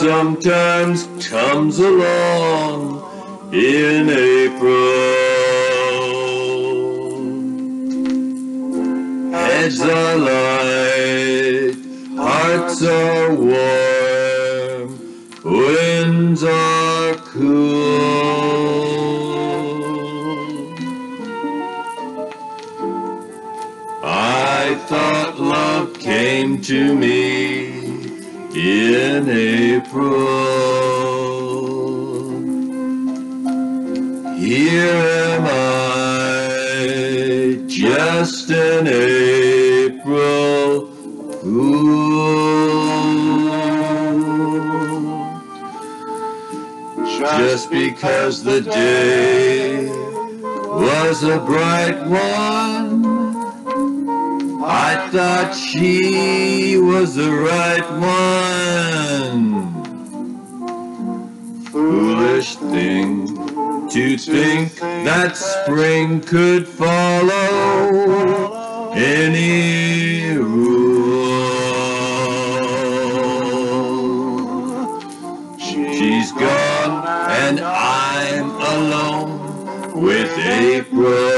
sometimes comes along in April. Heads are light, hearts are warm, winds are cool. I thought love came to me in April. Here am I, just an April fool. Just because the day was a bright one, I thought she was the right one. Foolish thing to think that spring could follow any rule. She's gone and I'm alone with April.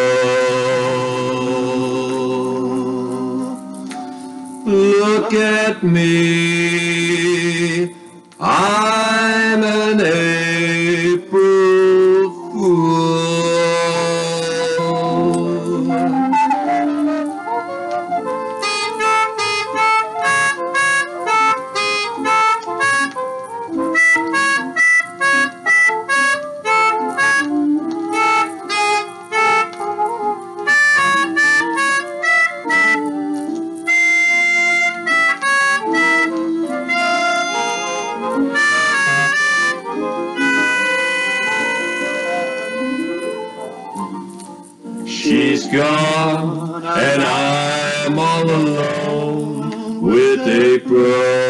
Look at me, I'm an April fool. She's gone and I'm all alone with April.